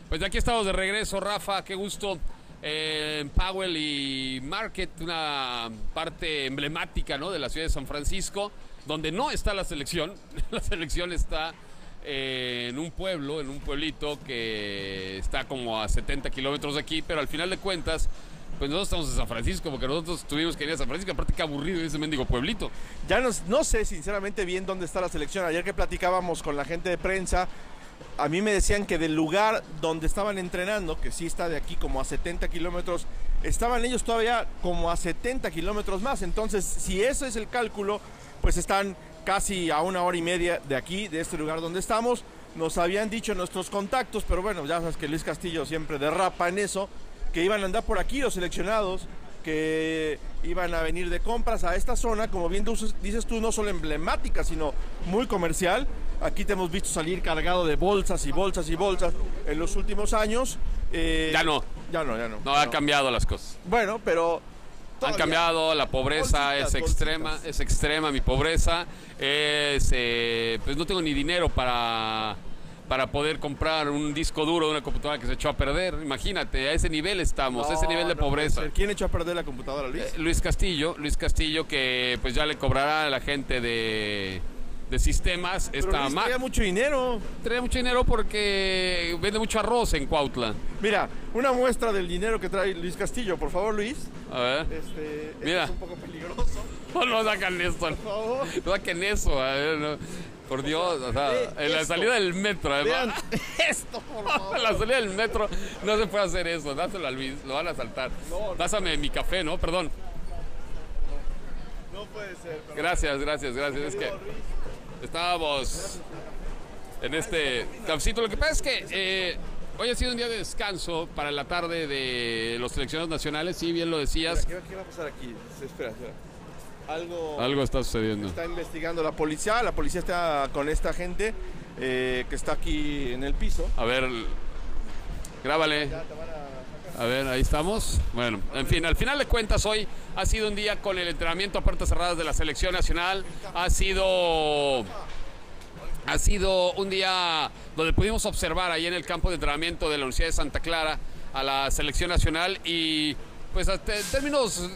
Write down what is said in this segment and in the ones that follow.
Pues aquí estamos de regreso, Rafa, qué gusto. En Powell y Market, una parte emblemática, ¿no?, de la ciudad de San Francisco, donde no está la selección. La selección está en un pueblo, en un pueblito que está como a 70 kilómetros de aquí, pero al final de cuentas, pues nosotros estamos en San Francisco, porque nosotros tuvimos que ir a San Francisco. Aparte, qué aburrido ese mendigo pueblito. Ya no sé sinceramente bien dónde está la selección. Ayer que platicábamos con la gente de prensa, a mí me decían que del lugar donde estaban entrenando, que sí está de aquí como a 70 kilómetros, estaban ellos todavía como a 70 kilómetros más. Entonces, si ese es el cálculo, pues están casi a 1 hora y media de aquí, de este lugar donde estamos. Nos habían dicho nuestros contactos, pero bueno, ya sabes que Luis Castillo siempre derrapa en eso, que iban a andar por aquí los seleccionados, que iban a venir de compras a esta zona, como bien dices tú, no solo emblemática, sino muy comercial. Aquí te hemos visto salir cargado de bolsas y bolsas y bolsas en los últimos años. Ya no. No, han cambiado las cosas. Bueno, pero han cambiado, la pobreza es extrema mi pobreza. Pues no tengo ni dinero para poder comprar un disco duro de una computadora que se echó a perder. Imagínate, a ese nivel estamos, a ese nivel de pobreza. ¿Quién echó a perder la computadora, Luis? Luis Castillo, que pues ya le cobrará a la gente de sistemas. Pero Luis traía mucho dinero. Traía mucho dinero porque vende mucho arroz en Cuautla. Mira, una muestra del dinero que trae Luis Castillo, por favor, Luis. A ver. Mira. Es un poco peligroso. No sacan esto. Por favor. No saquen eso. A ver, no. Por Dios, o sea, en la salida del metro, además. Vean esto, por favor. En la salida del metro no se puede hacer eso. Dáselo a Luis, lo van a asaltar. No. Dásame mi café, ¿no? Perdón. No puede ser. Pero Gracias. Es que estábamos en este capítulo. Lo que pasa es que hoy ha sido un día de descanso para la tarde de los seleccionados nacionales. Sí, bien lo decías. Mira, ¿qué va a pasar aquí? Espera. Algo está sucediendo. Está investigando la policía está con esta gente que está aquí en el piso. A ver, grábale. A ver, ahí estamos. Bueno, en fin, al final de cuentas hoy ha sido un día con el entrenamiento a puertas cerradas de la selección nacional. Ha sido un día donde pudimos observar ahí en el campo de entrenamiento de la Universidad de Santa Clara a la selección nacional y pues en términos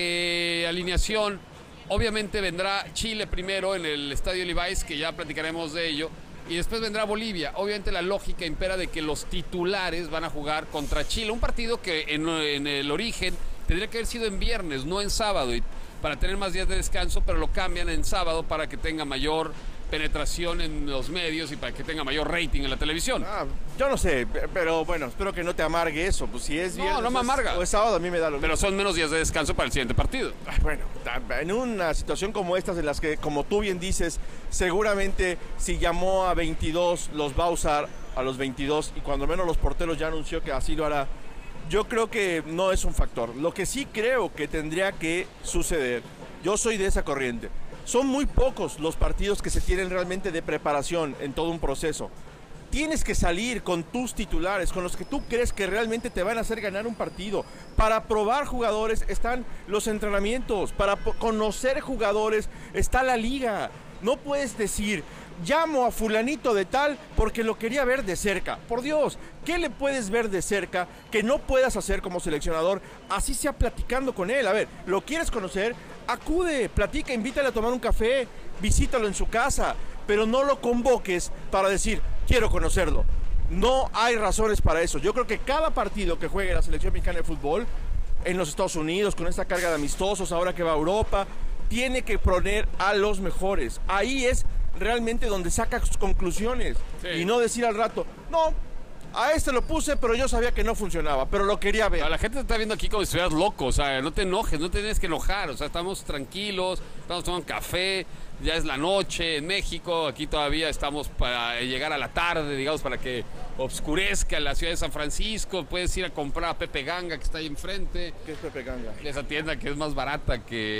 de alineación, obviamente vendrá Chile primero en el Estadio Levi's, que ya platicaremos de ello, y después vendrá Bolivia. Obviamente la lógica impera de que los titulares van a jugar contra Chile, un partido que en el origen tendría que haber sido en viernes, no en sábado, y para tener más días de descanso, pero lo cambian en sábado para que tenga mayor penetración en los medios y para que tenga mayor rating en la televisión. Yo no sé, pero bueno, espero que no te amargue eso. Pues si es viernes no me amarga. O es sábado, a mí me da lo mismo. Pero son menos días de descanso para el siguiente partido. Bueno, en una situación como estas, en las que, como tú bien dices, seguramente si llamó a 22, los va a usar a los 22, y cuando menos los porteros ya anunció que así lo hará. Yo creo que no es un factor. Lo que sí creo que tendría que suceder, yo soy de esa corriente. Son muy pocos los partidos que se tienen realmente de preparación en todo un proceso. Tienes que salir con tus titulares, con los que tú crees que realmente te van a hacer ganar un partido. Para probar jugadores están los entrenamientos, para conocer jugadores está la liga. No puedes decir, llamo a fulanito de tal porque lo quería ver de cerca. Por Dios, ¿qué le puedes ver de cerca que no puedas hacer como seleccionador? Así sea platicando con él. A ver, ¿lo quieres conocer? Acude, platica, invítale a tomar un café, visítalo en su casa, pero no lo convoques para decir, quiero conocerlo. No hay razones para eso. Yo creo que cada partido que juegue la selección mexicana de fútbol en los Estados Unidos, con esta carga de amistosos, ahora que va a Europa, tiene que poner a los mejores. Ahí es realmente donde saca sus conclusiones. Sí. Y no decir al rato, no, a este lo puse, pero yo sabía que no funcionaba, pero lo quería ver. La gente está viendo aquí como si estuvieras loco, o sea, no te enojes, no te tienes que enojar, o sea, estamos tranquilos, estamos tomando café, ya es la noche en México, aquí todavía estamos para llegar a la tarde, digamos, para que oscurezca la ciudad de San Francisco. Puedes ir a comprar a Pepe Ganga, que está ahí enfrente. ¿Qué es Pepe Ganga? Esa tienda que es más barata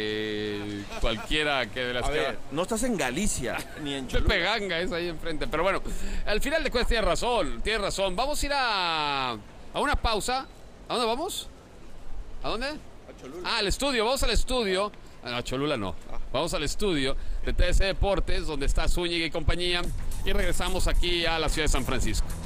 que cualquiera que de las que... No estás en Galicia, ni en Cholula. Pepe Ganga es ahí enfrente, pero bueno, al final de cuentas tienes razón. Vamos a ir a una pausa. ¿A dónde vamos? ¿A dónde? A Cholula. Al estudio, vamos al estudio. No, Cholula no. Vamos al estudio de TDC Deportes, donde está Zúñiga y compañía, y regresamos aquí a la ciudad de San Francisco.